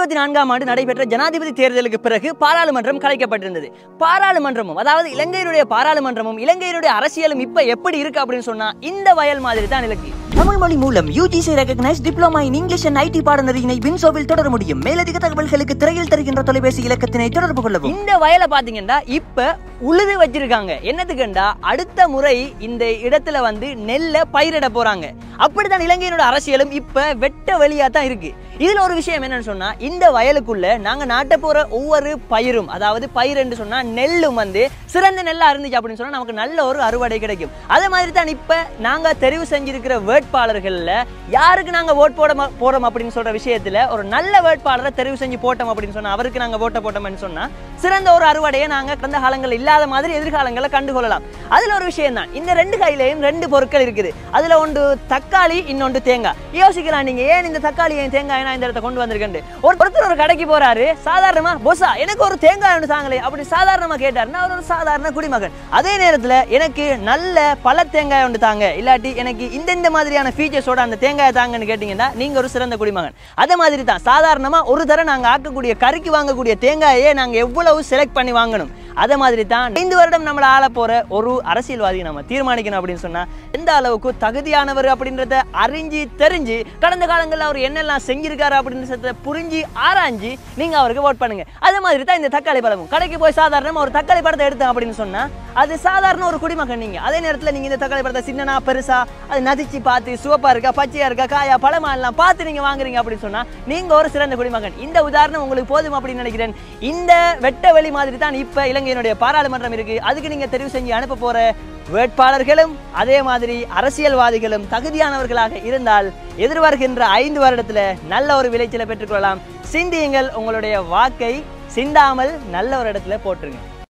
2024ஆம் ஆண்டு நடைபெற்ற ஜனாதிபதி தேர்தலுக்கு பிறகு பாராளுமன்றம் கலைக்கப்பட்டிருந்தது. பாராளுமன்றமும் அதாவது இலங்கையினுடைய பாராளுமன்றமும் இலங்கையினுடைய அரசியலும் இப்ப எப்படி இருக்கு அப்படின்னு சொன்னா இந்த வயல் மாதிரி தான் இருக்கு. தமிழ் மொழி மூலம் UGC recognised diploma in English and IT பாடநெறியினை வின்சோவில் தொடர முடியும். மேலதிக தகவல்களுக்கு திரையில் தருகின்ற தொலைபேசி இலக்கத்தினை தொடர்பு கொள்ளவும். இந்த வயலை பாத்தீங்கன்னா இப்ப உழுது வச்சிருக்காங்க. என்னதுக்குண்டா அடுத்த முறை இந்த இடத்துல வந்து நெல்லை பயிரிட போறாங்க. அப்படித்தான் இலங்கையினோட அரசியலும் இப்ப வெட்ட வெளியா தான் இருக்கு. இதுல ஒரு விஷயம் என்னன்னு சொன்னா இந்த வயலுக்குள்ள நாங்க நாட்ட போற ஒவ்வொரு பயிரும் அதாவது பயிர் என்று சொன்னா நெல்லும் வந்து சிறந்த நெல்லா இருந்துச்சு அப்படின்னு சொன்னா நமக்கு நல்ல ஒரு அறுவடை கிடைக்கும். அதே மாதிரி தான் இப்ப நாங்க தெரிவு செஞ்சிருக்கிற வேட்பாளர்கள்ல யாருக்கு நாங்க ஓட் போறோம் அப்படின்னு சொல்ற விஷயத்துல ஒரு நல்ல வேட்பாளரை தெரிவு செஞ்சு போட்டோம் அப்படின்னு சொன்னா அவருக்கு நாங்க ஓட்ட போட்டோம்னு சொன்னா சிறந்த ஒரு அறுவடையை நாங்க கடந்த காலங்கள் இல்லாத மாதிரி எதிர்காலங்களை கண்டுகொள்ளலாம். அதுல ஒரு விஷயம் தான் இந்த ரெண்டு கையிலையும் ரெண்டு பொருட்கள் இருக்குது. அதுல ஒன்று தக்காளி, இன்னொன்று தேங்காய். யோசிக்கலாம் நீங்க ஏன் இந்த தக்காளி ஏன் தேங்காய் இந்த இடத்தை கொண்டு வந்திருக்கேன். ஒருத்தர் ஒரு கடைக்கு போறாரு, சாதாரணமா பொசா எனக்கு ஒரு தேங்காய் ஒன்று தாங்களே அப்படி சாதாரணமா கேட்டாருன்னா அவர் ஒரு சாதாரண குடிமகன். அதே நேரத்துல எனக்கு நல்ல பல தேங்காய் ஒன்று தாங்க, இல்லாட்டி எனக்கு இந்த மாதிரியான ஃபீச்சர்ஸோட அந்த தேங்காய் தாங்கன்னு கேட்டீங்கன்னா நீங்க ஒரு சிறந்த குடிமகன். அதே மாதிரி தான் சாதாரணமா ஒரு தடவை நாங்க ஆக்கக்கூடிய கறிக்கு வாங்கக்கூடிய தேங்காயே நாங்க எவ்வளவு செலக்ட் பண்ணி வாங்கணும். அதே மாதிரி தான் 5 வருடம் நம்மள ஆள போற ஒரு அரசியல்வாதி நம்ம தீர்மானிக்கணும் அப்படின்னு சொன்னா எந்த அளவுக்கு தகுதியானவர் அப்படின்றத அறிஞ்சு தெரிஞ்சு கடந்த காலங்களில் அவர் என்னெல்லாம் செஞ்சிருக்காரு அப்படின்றத புரிஞ்சு ஆராய்ஞ்சு நீங்க அவருக்கு ஓட் பண்ணுங்க. அதே மாதிரி தான் இந்த தக்காளி பழமும் கடைக்கு போய் சாதாரணமா ஒரு தக்காளி பழத்தை எடுத்தோம் அப்படின்னு சொன்னா அது சாதாரண ஒரு குடிமகன். நீங்க அதே நேரத்தில் நீங்க இந்த தக்காளி பழத்தை சின்னனா பெருசா அது நதிச்சு பார்த்து சிவப்பா இருக்கா பச்சையா இருக்கா காயா பழமா எல்லாம் பார்த்து நீங்க வாங்குறீங்க அப்படின்னு சொன்னா நீங்க ஒரு சிறந்த குடிமகன். இந்த உதாரணம் உங்களுக்கு போதும் அப்படின்னு நினைக்கிறேன். இந்த வெட்ட வெளி மாதிரி தான் இப்ப இலங்கையினுடைய பாராளுமன்றம் இருக்கு. அதுக்கு நீங்க தெரிவு செஞ்சு அனுப்ப போற வேட்பாளர்களும் அதே மாதிரி அரசியல்வாதிகளும் தகுதியானவர்களாக இருந்தால் எதிர்வருகின்ற 5 வருடத்துல நல்ல ஒரு விளைச்சலை பெற்றுக்கொள்ளலாம். சிந்தியுங்கள், உங்களுடைய வாக்கை சிந்தாமல் நல்ல ஒரு இடத்துல போட்டுருங்க.